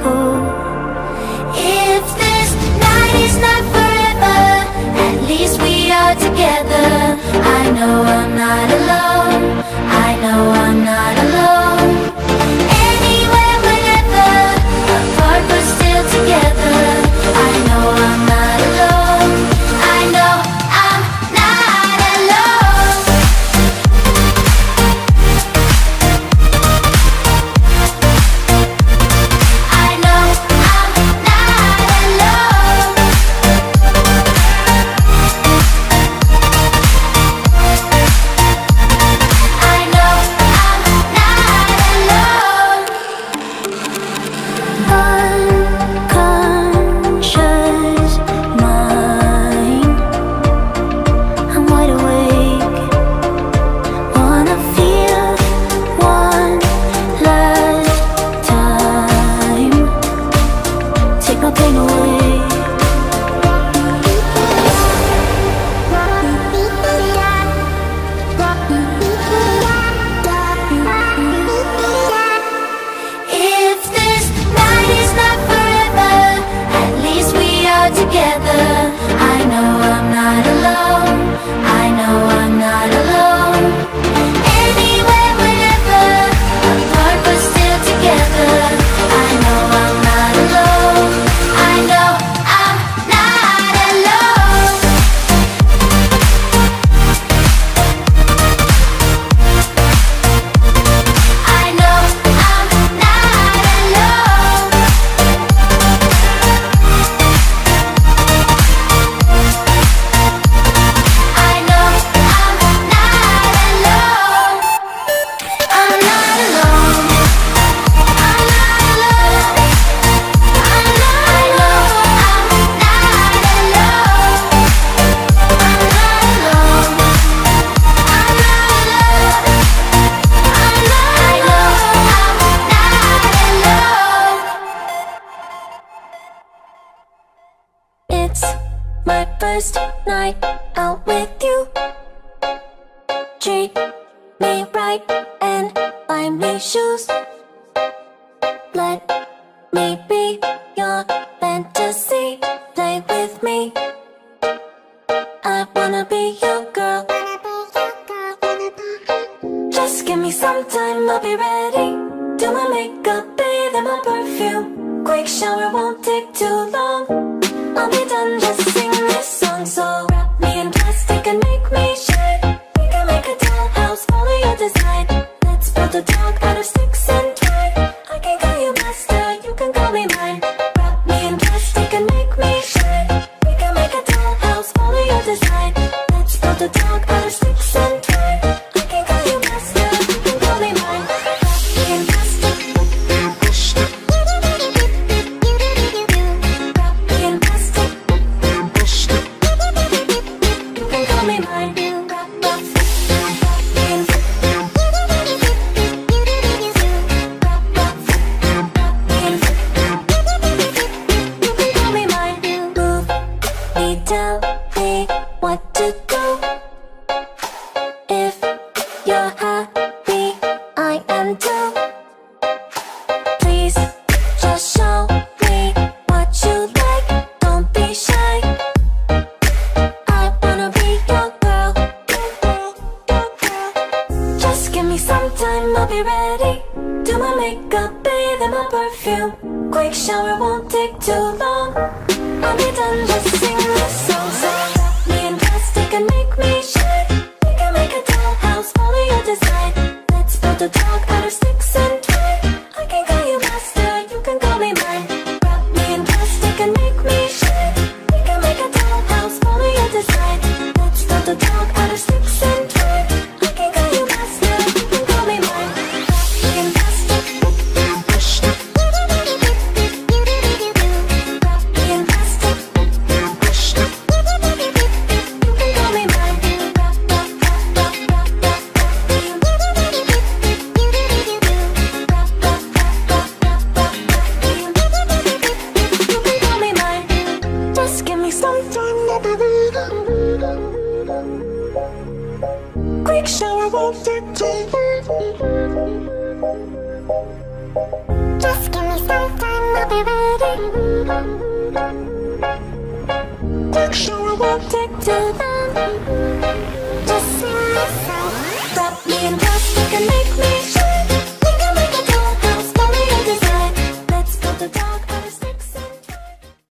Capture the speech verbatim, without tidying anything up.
go. If this night is not forever, at least we are together. I know I'm not alone, I know I'm not alone. Anywhere, whenever, apart but still together. I know I'm not alone, I know I'm not alone. I know I'm not alone. I know I'm not alone. Unconscious mind, I'm wide awake. Wanna feel one last time. Take my pain away. If this night is not forever, at least we are together. I know I'm not alone, I know I'm not alone. Anywhere, whenever, apart but still together. I know I'm not alone, I know I'm not alone. I know I'm not alone. I know I'm not alone. I'm not alone. I'm not alone. I know I'm not alone. I'm not alone. I'm not alone. I know I'm not alone. It's my first night out with you. Treat me right and buy me shoes. Let me be your fantasy. Play with me. I wanna be your girl. Just give me some time, I'll be ready. Do my makeup, bathe in my perfume. Quick shower won't take too long. I'll be done, just sing this song. So wrap me in plastic and make me shine. We can make a dollhouse, follow your design. Let's build a dog out of sticks and twine. I can call you master, you can call me mine. Wrap me in plastic and make me shine. We can make a dollhouse, follow your design. Let's build a dog out of sticks and twine. I can call you master, you can call me mine. Wrap me in plastic. Wrap me in plastic. You can call me mine. Wrap, wrap, wrap me in. Wrap, wrap, wrap me in. You can call me mine. Move me, tell me what to do. If you're happy, I am too. Please just show me what you like. Don't be shy. I wanna be your girl. Just give me some time, I'll be ready. Do my makeup, bathe in my perfume. Quick shower won't take too long. I'll be done, just sing this song. So wrap me in plastic and make me shine. We can make a dollhouse, follow your design. Let's build a dog out of sticks and twine. I can call you master, you can call me mine. Wrap me in plastic and make me shine. We can make a dollhouse, follow your design. Let's build a dog out of sticks and twine. I can call you master, you can call me mine. Wrap me in plastic. Wrap me in plastic. Quick shower won't take too long. Just give me some time. be ready. Quick shower won't Take too long.